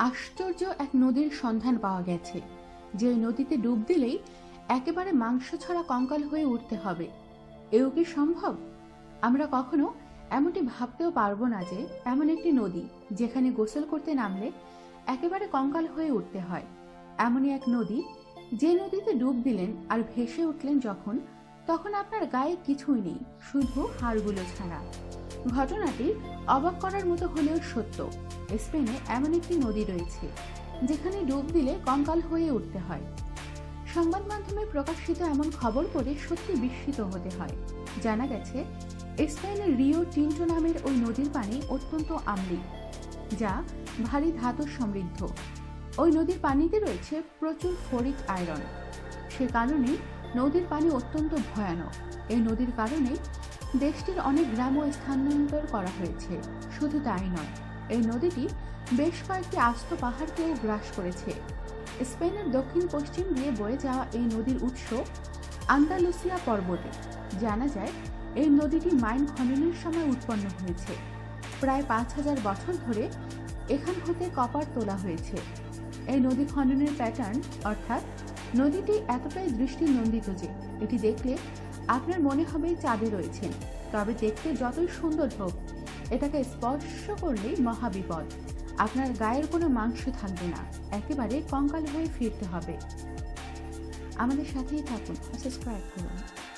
আশ্চর্য এক নদীর সন্ধান পাওয়া গেছে, যে ওই নদীতে ডুব দিলেই একেবারে মাংস ছড়া কঙ্কাল হয়ে উঠতে হবে। এও কি সম্ভব? আমরা কখনো এমনটি ভাবতেও পারবো না যে এমন একটি নদী যেখানে গোসল করতে নামলে একেবারে কঙ্কাল হয়ে উঠতে হয়। এমনই এক নদী, যে নদীতে ডুব দিলেন আর ভেসে উঠলেন যখন, তখন আপনার গায়ে কিছুই নেই, শুধু হাড়গুলো ছাড়া। ঘটনাটি অবাক করার মতো হলেও সত্য। স্পেনে এমন একটি নদী রয়েছে যেখানে ডুব দিলে কঙ্কাল হয়ে উঠতে হয়। সংবাদ মাধ্যমে প্রকাশিত এমন খবর পড়ে সত্যি বিস্মিত হতে হয়। জানা গেছে, স্পেনের রিও টিন্টো নামের ওই নদীর পানি অত্যন্ত আম্লিক, যা ভারী ধাতু সমৃদ্ধ। ওই নদীর পানিতে রয়েছে প্রচুর ফরিক আয়রন। সে কারণে নদীর পানি অত্যন্ত ভয়ানক। এই নদীর কারণে দেশটির অনেক গ্রামও স্থানান্তর করা হয়েছে। শুধু তাই নয়, এই নদীটি বেশ কয়েকটি আস্ত পাহাড়কেও গ্রাস করেছে। স্পেনের দক্ষিণ পশ্চিম দিয়ে বয়ে যাওয়া এই নদীর উৎস আন্দালুসিয়া পর্বতে। জানা যায়, এই নদীটি মাইন খননের সময় উৎপন্ন হয়েছে। প্রায় 5000 বছর ধরে এখান হতে কপার তোলা হয়েছে। এই নদী খননের প্যাটার্ন, অর্থাৎ নদীটি এতটাই দৃষ্টিনন্দিত যে এটি দেখলে আপনার মনে হবে চাঁদে রয়েছেন। তবে দেখতে যতই সুন্দর হোক, এটাকে স্পর্শ করলেই মহাবিপদ। আপনার গায়ের কোনো মাংস থাকবে না, একেবারে কঙ্কাল হয়ে ফিরতে হবে। আমাদের সাথেই থাকুন, সাবস্ক্রাইব করুন।